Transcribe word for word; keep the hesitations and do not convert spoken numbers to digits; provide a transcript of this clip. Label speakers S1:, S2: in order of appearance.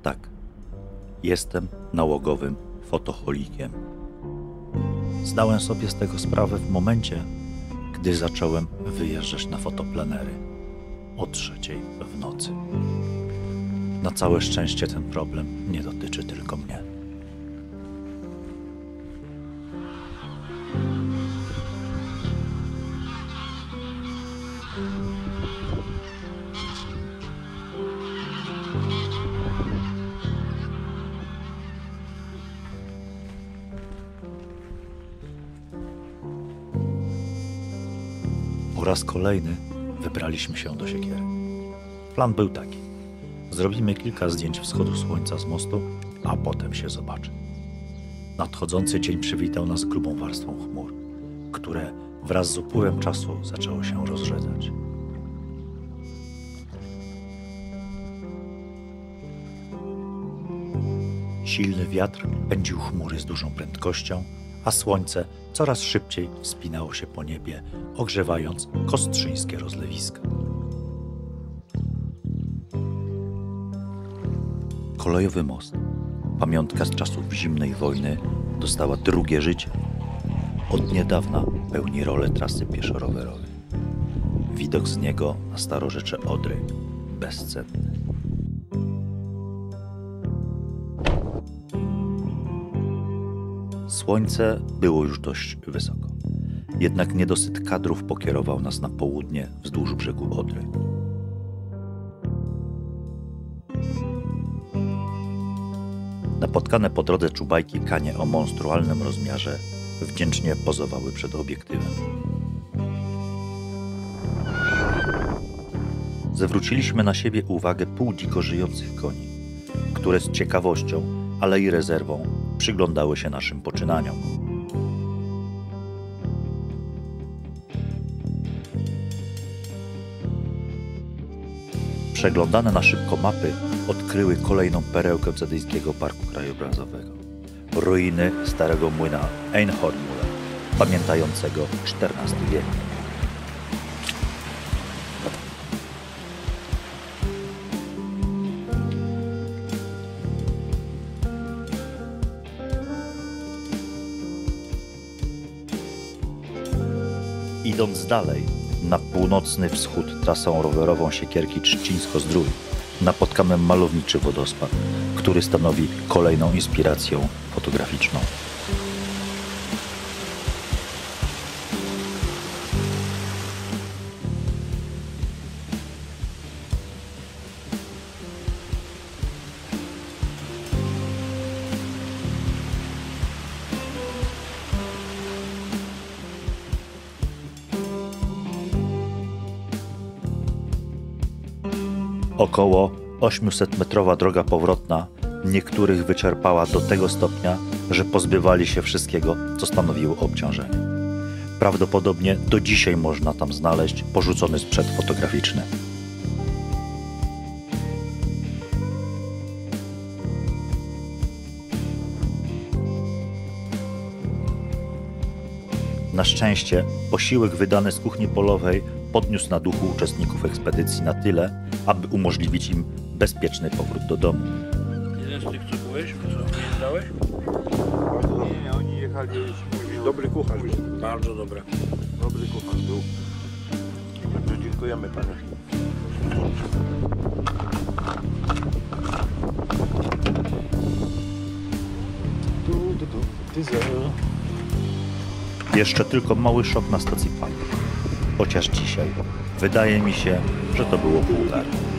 S1: Tak, jestem nałogowym fotoholikiem. Zdałem sobie z tego sprawę w momencie, gdy zacząłem wyjeżdżać na fotoplenery o trzeciej w nocy. Na całe szczęście ten problem nie dotyczy tylko mnie. Po raz kolejny wybraliśmy się do Siekiery. Plan był taki. Zrobimy kilka zdjęć wschodu słońca z mostu, a potem się zobaczy. Nadchodzący dzień przywitał nas grubą warstwą chmur, które wraz z upływem czasu zaczęło się rozrzedzać. Silny wiatr pędził chmury z dużą prędkością, a słońce coraz szybciej wspinało się po niebie, ogrzewając kostrzyńskie rozlewiska. Kolejowy most, pamiątka z czasów zimnej wojny, dostała drugie życie. Od niedawna pełni rolę trasy pieszo-rowerowej. Widok z niego na starorzecze Odry bezcenny. Słońce było już dość wysoko, jednak niedosyt kadrów pokierował nas na południe wzdłuż brzegu Odry. Napotkane po drodze czubajki kanie o monstrualnym rozmiarze wdzięcznie pozowały przed obiektywem. Zwróciliśmy na siebie uwagę półdziko żyjących koni, które z ciekawością, ale i rezerwą przyglądały się naszym poczynaniom. Przeglądane na szybko mapy odkryły kolejną perełkę cedyjskiego parku krajobrazowego. Ruiny starego młyna Einhornmüller, pamiętającego czternasty wiek. Idąc dalej, na północny wschód trasą rowerową Siekierki Trzcińsko-Zdrój napotkamy malowniczy wodospad, który stanowi kolejną inspirację fotograficzną. Około ośmiosetmetrowa droga powrotna niektórych wyczerpała do tego stopnia, że pozbywali się wszystkiego, co stanowiło obciążenie. Prawdopodobnie do dzisiaj można tam znaleźć porzucony sprzęt fotograficzny. Na szczęście posiłek wydany z kuchni polowej podniósł na duchu uczestników ekspedycji na tyle, aby umożliwić im bezpieczny powrót do domu.
S2: Jeden z tych, co byłeś, co nie dałeś?
S3: Bardzo dobry. Nie, oni jechali później. Dobry kucharz.
S2: Bardzo dobre.
S3: Dobry kucharz był. Bardzo dziękujemy panu. Tu, tu, tu. Diesel.
S1: Jeszcze tylko mały szok na stacji paliw. Chociaż dzisiaj wydaje mi się, że to było pół darmo.